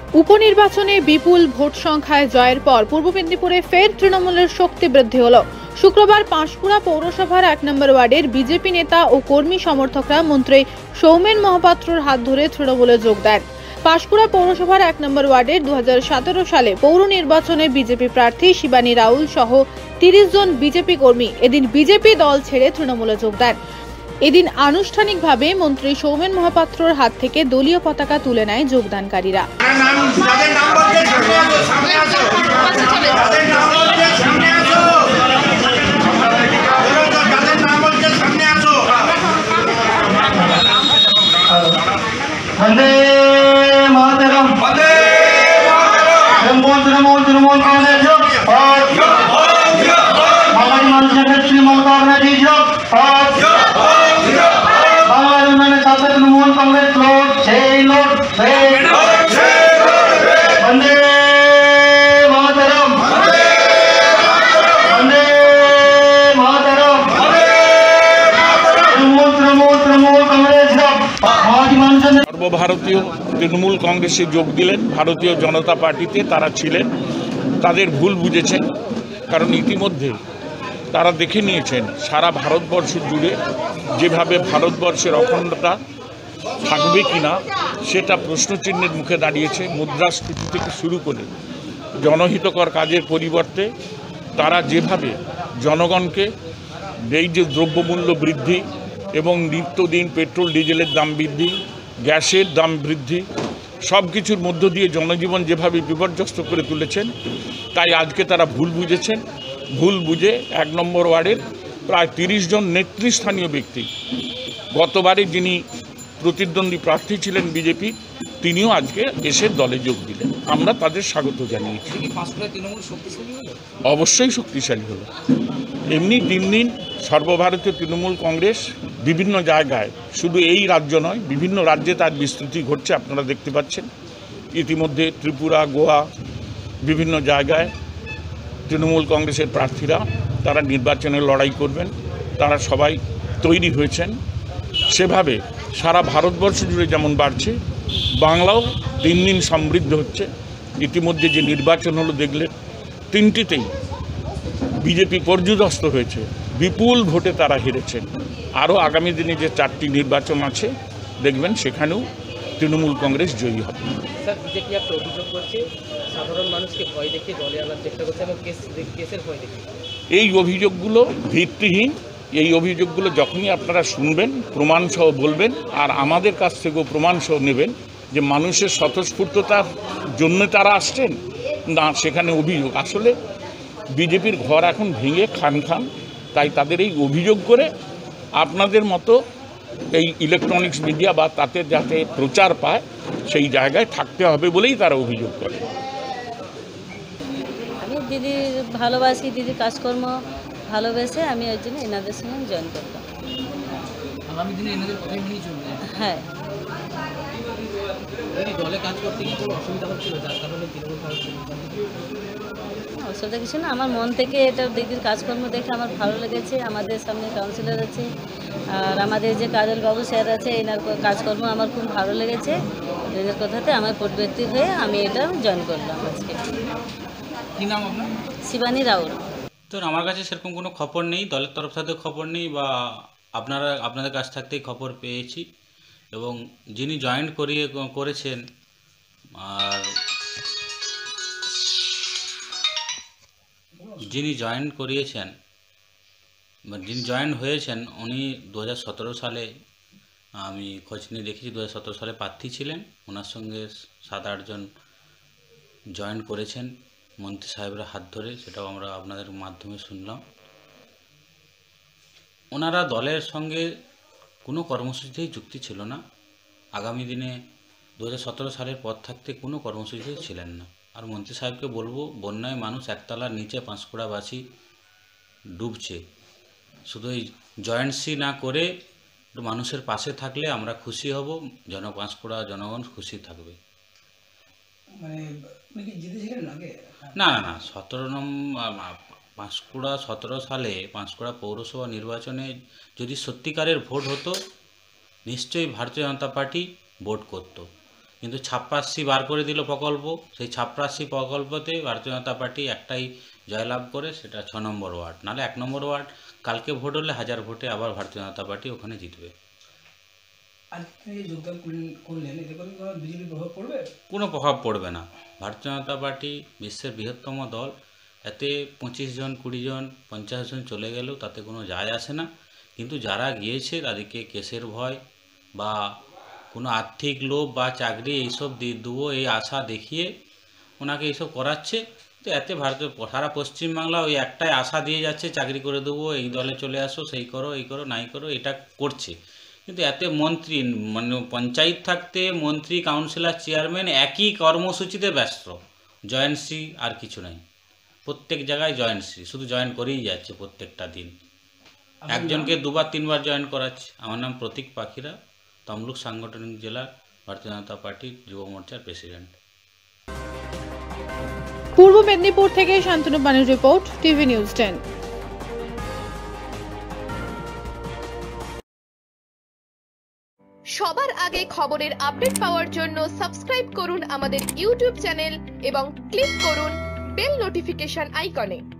উপনির্বাচনে বিপুল ভোট সংখ্যায় জয়ের পর পূর্ব মেদিনীপুরে ফের তৃণমূলের শক্তি বৃদ্ধি হলো। শুক্রবার পাঁশকুড়া পৌরসভার 1 নম্বর ওয়ার্ডের বিজেপি নেতা ও কর্মী সমর্থকরা মন্ত্রী সৌমেন মহাপাত্রর হাত ধরে তৃণমূলে যোগ দেন। পাঁশকুড়া পৌরসভার 1 নম্বর ওয়ার্ডের 2017 সালে পৌর নির্বাচনে বিজেপি প্রার্থী শিবানী রাউল সহ 30 জন বিজেপি কর্মী এদিন বিজেপি দল ছেড়ে তৃণমূলে যোগ দেন। এদিন আনুষ্ঠানিকভাবে মন্ত্রী সৌমেন মহাপাত্রর হাত থেকে দলীয় পতাকা তুলে নেয় যোগদানকারীরা। वंदे मातरम वंदे तृणमूल तृणमूल तृणमूल कांग्रेस और हमारी मनसे तृणमूल कांग्रेस और हमारे मैंने साथ तृणमूल कांग्रेस लोग 6 लोग वंदे मातरम वंदे मातरम तृणमूल तृणमूल तृणमूल कांग्रेस সর্বভারতীয় তৃণমূল কংগ্রেসে যোগ দিলেন। ভারতীয় জনতা পার্টিতে তারা ছিলেন, তাদের ভুল বুঝেছেন। কারণ ইতিমধ্যে তারা দেখে নিয়েছেন সারা ভারতবর্ষ জুড়ে যেভাবে ভারতবর্ষের অখণ্ডতা থাকবে কিনা সেটা প্রশ্নচিহ্নের মুখে দাঁড়িয়েছে। মুদ্রাস্ফীতি থেকে শুরু করে জনহিতকর কাজের পরিবর্তে তারা যেভাবে জনগণকে এই যে দ্রব্যমূল্য বৃদ্ধি এবং নিত্যদিন পেট্রোল ডিজেলের দাম বৃদ্ধি, গ্যাসের দাম বৃদ্ধি, সব কিছুর মধ্য দিয়ে জনজীবন যেভাবে বিপর্যস্ত করে তুলেছেন, তাই আজকে তারা ভুল বুঝেছেন। ভুল বুঝে 1 নম্বর ওয়ার্ডের প্রায় 30 জন নেতৃস্থানীয় ব্যক্তি, গতবারে যিনি প্রতিদ্বন্দ্বী প্রার্থী ছিলেন বিজেপি, তিনিও আজকে এসে দলে যোগ দিলেন। আমরা তাদের স্বাগত জানিয়েছি। অবশ্যই শক্তিশালী হলো। এমনি দিন দিন সর্বভারতীয় তৃণমূল কংগ্রেস বিভিন্ন জায়গায়, শুধু এই রাজ্য নয়, বিভিন্ন রাজ্যে তার বিস্তৃতি ঘটছে, আপনারা দেখতে পাচ্ছেন। ইতিমধ্যে ত্রিপুরা, গোয়া, বিভিন্ন জায়গায় তৃণমূল কংগ্রেসের প্রার্থীরা তারা নির্বাচনে লড়াই করবেন, তারা সবাই তৈরি হয়েছেন। সেভাবে সারা ভারতবর্ষ জুড়ে যেমন বাড়ছে, বাংলাও দিন দিন সমৃদ্ধ হচ্ছে। ইতিমধ্যে যে নির্বাচন হলো দেখলেন, 3টিতেই বিজেপি পর্যুদস্ত হয়েছে, বিপুল ভোটে তারা হেরেছেন। আরও আগামী দিনে যে 4টি নির্বাচন আছে দেখবেন সেখানেও তৃণমূল কংগ্রেস জয়ী হবে। স্যার, বিজেপি একটা অভিযোগ করছে সাধারণ মানুষকে ভয় দেখিয়ে দলে আনার চেষ্টা করছে এবং কেসের ভয় দেখিয়ে। এই অভিযোগগুলো ভিত্তিহীন। এই অভিযোগগুলো যখনই আপনারা শুনবেন প্রমাণসহ বলবেন, আর আমাদের কাছ থেকেও প্রমাণসহ নেবেন যে মানুষের স্বতঃস্ফূর্ততার জন্য তারা আসছেন না, সেখানে অভিযোগ। আসলে বিজেপির ঘর এখন ভেঙে খান খান, তাই তাদের এই অভিযোগ করে আপনাদের মতো এই ইলেকট্রনিক্স মিডিয়া বা তাতে যাতে প্রচার পায় সেই জায়গায় থাকতে হবে বলেই তারা অভিযোগ করে। আমি দিদির ভালোবাসি, দিদির কাজকর্ম ভালোবেসে আমি ওই জন্য এনাদের সঙ্গে জয়েন করলাম। আগামী দিনে এনাদের কথাই নিয়ে চলবে। হ্যাঁ, দলে কাজ করতে গিয়ে কোনো অসুবিধা হচ্ছিল যার কারণে অসুবিধা কিছু না। আমার মন থেকে এটা দিদির কাজকর্ম দেখে আমার ভালো লেগেছে। আমাদের সামনে কাউন্সিলর আছে আর আমাদের যে কাজল বাবু স্যার আছে, এনার কাজকর্ম আমার খুব ভালো লেগেছে। এদের কথাতে আমার পরিবর্তী হয়ে আমি এটা জয়েন করলাম আজকে। কী নাম আপনার? শিবানী রাউল। তো আমার কাছে সেরকম কোনো খবর নেই, দলের তরফ থেকে খবর নেই, বা আপনাদের কাছ থাকতেই খবর পেয়েছি। এবং যিনি করেছেন আর যিনি জয়েন হয়েছেন উনি 2017 সালে, আমি খোঁজ নিয়ে দেখেছি 2017 সালে প্রার্থী ছিলেন। ওনার সঙ্গে 7-8 জন জয়েন করেছেন মন্ত্রী সাহেবের হাত ধরে, সেটাও আমরা আপনাদের মাধ্যমে শুনলাম। ওনারা দলের সঙ্গে কোনো কর্মসূচিতেই যুক্তি ছিল না। আগামী দিনে 2017 সালের পর থাকতে কোনো কর্মসূচিতে ছিলেন না। আর মন্ত্রী সাহেবকে বলবো, বন্যায় মানুষ একতলার নিচে পাঁশকুড়াবাসী ডুবছে, শুধু এই জয়েন্টসি না করে মানুষের পাশে থাকলে আমরা খুশি হব, পাঁশকুড়া জনগণ খুশি থাকবে। না না না, 17 সালে পাঁশকুড়া পৌরসভা নির্বাচনে যদি সত্যিকারের ভোট হতো, নিশ্চয়ই ভারতীয় জনতা পার্টি ভোট করত। কিন্তু 56 বার করে দিল প্রকল্প, সেই 56 প্রকল্পতে ভারতীয় জনতা পার্টি একটাই জয়লাভ করে, সেটা 6 নম্বর ওয়ার্ড। নাহলে 1 নম্বর ওয়ার্ড কালকে ভোট হলে 1000 ভোটে আবার ভারতীয় জনতা পার্টি ওখানে জিতবে। আজকে যোগদান করলেন, এতে করে বিজেপি প্রভাব পড়বে? কোনো প্রভাব পড়বে না। ভারতীয় জনতা পার্টি বিশ্বের বৃহত্তম দল, এতে 25 জন 20 জন 50 জন চলে গেলেও তাতে কোনো যায় আসে না। কিন্তু যারা গিয়েছে তাদেরকে কেসের ভয় বা কোনো আর্থিক লোভ বা চাকরি এইসব দেবো এই আশা দেখিয়ে ওনাকে এইসব করাচ্ছে। তো এতে ভারতের সারা পশ্চিমবাংলা ওই একটাই আশা দিয়ে যাচ্ছে, চাকরি করে দেবো, এই দলে চলে আসো, সেই করো, এই করো, নাই করো, এটা করছে। কিন্তু এতে মন্ত্রী মানে পঞ্চায়েত থাকতে মন্ত্রী, কাউন্সিলর, চেয়ারম্যান একই কর্মসূচিতে ব্যস্ত, জয়েন্টসি আর কিছু নাই। প্রত্যেক জায়গায় জয়েন্টসি, শুধু জয়েন করেই যাচ্ছে প্রত্যেকটা দিন, একজনকে 2বার 3বার জয়েন করাচ্ছে। আমার নাম প্রতীক পাখিরা, তমলুক সাংগঠনিক জেলার ভারতীয় জনতা পার্টির যুব মোর্চার প্রেসিডেন্ট। পূর্ব মেদিনীপুর থেকে শান্তনু বাণীর রিপোর্ট, টিভি নিউজ 10। সবার আগে খবরের আপডেট পাওয়ার জন্য সাবস্ক্রাইব করুন আমাদের ইউটিউব চ্যানেল এবং ক্লিক করুন বেল নোটিফিকেশন আইকনে।